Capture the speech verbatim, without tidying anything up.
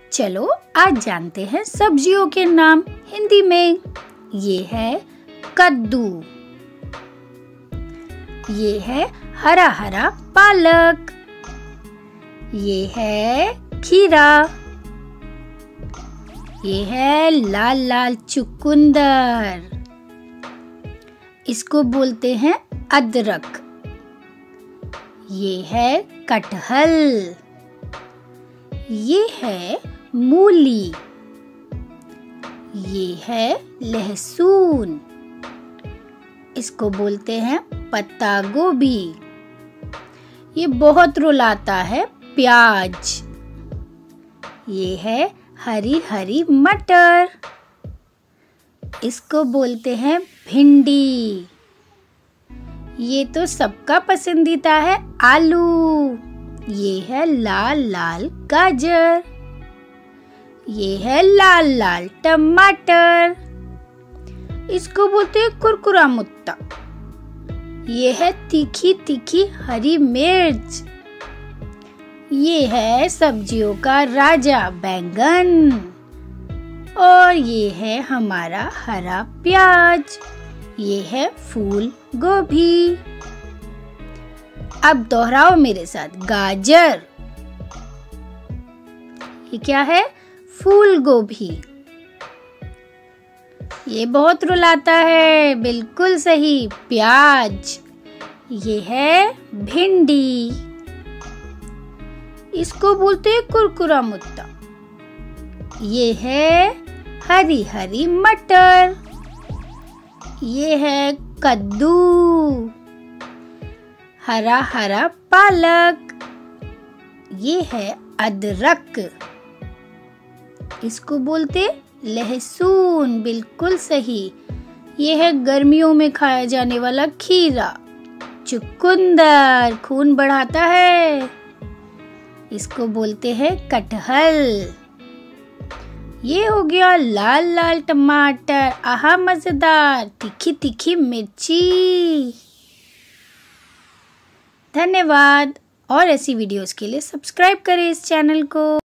चलो आज जानते हैं सब्जियों के नाम हिंदी में। ये है कद्दू, ये है हरा हरा पालक, ये है खीरा, ये है लाल लाल चुकंदर, इसको बोलते हैं अदरक, ये है कटहल, ये है मूली, ये है लहसुन, इसको बोलते हैं पत्ता गोभी, ये बहुत रुलाता है प्याज, ये है हरी हरी मटर, इसको बोलते हैं भिंडी, ये तो सबका पसंदीदा है आलू, ये है लाल लाल गाजर, ये है लाल लाल टमाटर, इसको बोलते हैं कुरकुरा मुत्ता, ये है तीखी तीखी हरी मिर्च, ये है सब्जियों का राजा बैंगन, और ये है हमारा हरा प्याज, ये है फूल गोभी। अब दोहराओ मेरे साथ, गाजर, ये क्या है? फूल गोभी, ये बहुत रुलाता है, बिल्कुल सही, प्याज, ये है भिंडी, इसको बोलते हैं कुरकुरा मुत्ता, ये है हरी हरी मटर, ये है कद्दू, हरा हरा पालक, ये है अदरक, इसको बोलते लहसुन, बिल्कुल सही, ये है गर्मियों में खाया जाने वाला खीरा, चुकंदर, खून बढ़ाता है, इसको बोलते हैं कटहल, ये हो गया लाल लाल टमाटर, आहा मजेदार, तीखी तीखी मिर्ची। धन्यवाद, और ऐसी वीडियोस के लिए सब्सक्राइब करें इस चैनल को।